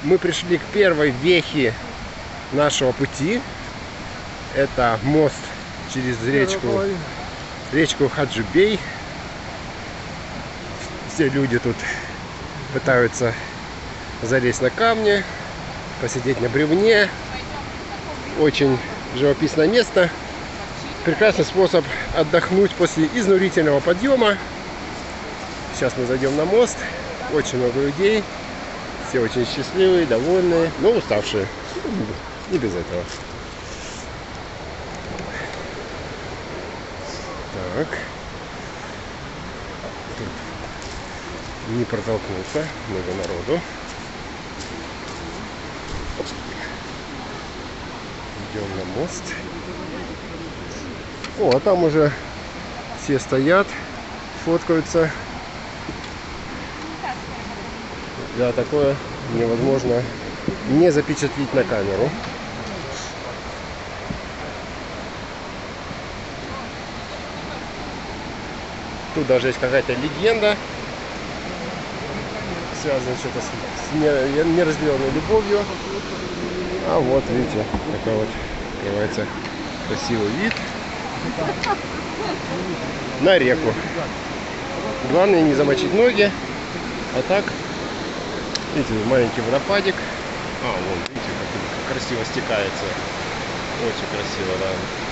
Мы пришли к первой вехе нашего пути. Это мост через речку Хаджибей. Все люди тут пытаются залезть на камни, посидеть на бревне. Очень живописное место. Прекрасный способ отдохнуть после изнурительного подъема. Сейчас мы зайдем на мост. Очень много людей. Все очень счастливые, довольные, но уставшие. Не без этого. Так. Тут не протолкнуться, много народу. Идем на мост. О, а там уже все стоят, фоткаются. Да, такое невозможно не запечатлить на камеру. Тут даже есть какая-то легенда, связанная что-то с неразделенной любовью. А вот, видите, такой вот открывается красивый вид на реку. Главное не замочить ноги, а так, видите, маленький водопадик. А, вон, видите, как красиво стекается. Очень красиво, да.